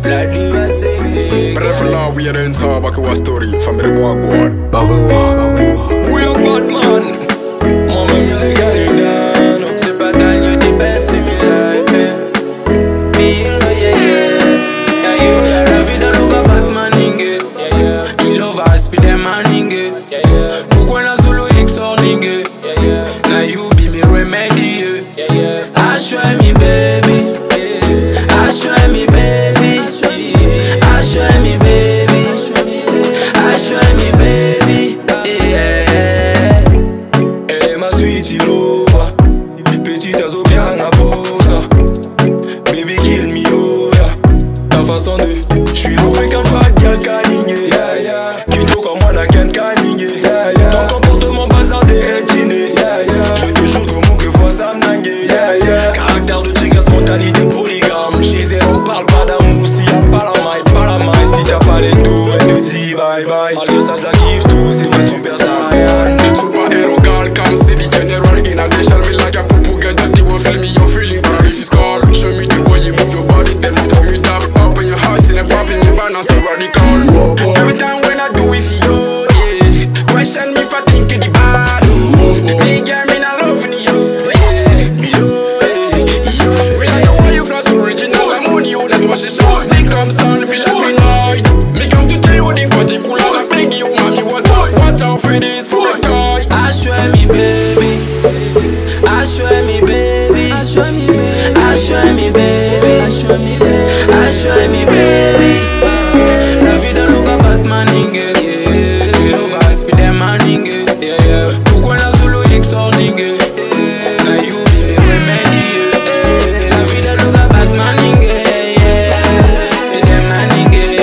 like the USA. But if love we are in talk back a story from the boy born. We are bad man. Mama music and down. C'est pas dans you the best in my life. Me la vie dans le gars Batman ninge. Il love us speed them man ninge. Pourquoi na Zulu X or ninge? Now you be me remedy. I show me baby. I show me baby. I show me baby. I show me baby. Elle est ma sweetie lover. Petite azo bien à posa. Baby kill me oh yeah. Ta façon de j'suis le fréquent pas de canigné. Qui tout comme moi la ken canigné. Ton comportement bazar des rétinés. Je te jure que mon que fois ça m'nangue. Caractère de tigre, spontanéité polygame. Chez elle on parle pas d'amour si y'a pas la maille, Si t'as pas les dos elle te dit bye bye. Malgré ça t'as kiffe tout, c'est ma super saiyan. Superhero girl come see the general in a nation. Me like a poopoo get dirty one feel me your feeling but this is called. Show me the way you move your body, then throw me down. Open your heart and pop in your balance so radical. Every time when I do it for you, yeah. Question me if I think it the bad. Me girl me not loving you, yeah. Me low, yeah. Really the way you flash original, I'm on you that was show. Big come sun be like me night. Me come to tell you in particular like beg you mommy watch out for this for a guy. I show me baby. I show me baby. I show me baby. I show me baby. I show me baby. I show me baby. La vie dans le gars Batman ninge. You know va speed them man ninge. Pourquoi na Zulu X or ninge? Now you be me remedy. La vie dans le gars Batman ninge. Speed them man ninge.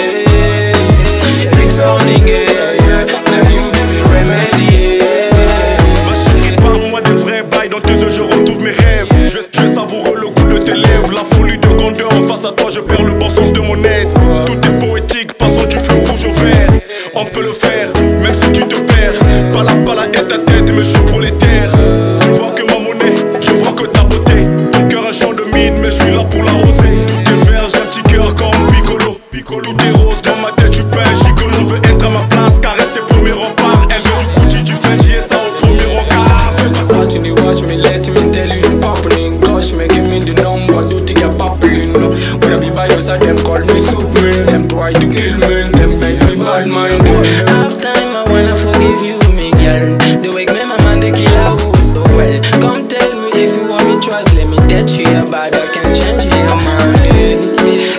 X or ninge. Now you be me remedy. Ma chérie, parle-moi des vrais bails. Dans 2 heures, je retrouve mes rêves. Je savoure le goût de tes lèvres. La folie de grandeur en face à toi, je perds le bon sens de mon aide. Tout est poétique, passons du feu rouge au vert. On peut le faire, même si tu te perds. Pala est ta tête, mais je suis prolétaire. Tu vois que ma monnaie, je vois que ta beauté. Ton cœur un champ de mine, mais je suis là pour l'arroser. Tout est vert, j'ai un petit cœur comme Piccolo. Tout est rose, dans ma tête, je suis pas un gigolo. On veut être à ma place, car reste tes premiers remparts. Elle veut du Gucci, du Fendi et ça au premier encart. Fais pas ça. Watching you watch me, let me tell you the popping. Gosh, me give me the number, do think you're popping. When I be by your side, them call me Superman. Them try to kill me, them make me bad minded. Half time I wanna forgive you, me girl. The way me my man they kill a who so well. Come tell me if you want me trust, let me touch you bad, I can change your mind.